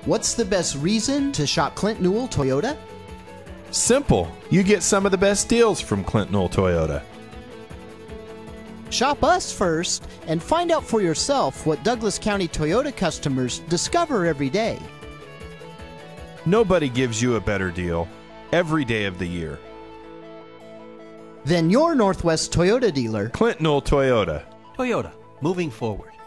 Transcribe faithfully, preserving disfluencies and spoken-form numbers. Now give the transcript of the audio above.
What's the best reason to shop Clint Newell Toyota? Simple. You get some of the best deals from Clint Newell Toyota. Shop us first and find out for yourself what Douglas County Toyota customers discover every day. Nobody gives you a better deal every day of the year. Then your Northwest Toyota dealer. Clint Newell Toyota. Toyota, moving forward.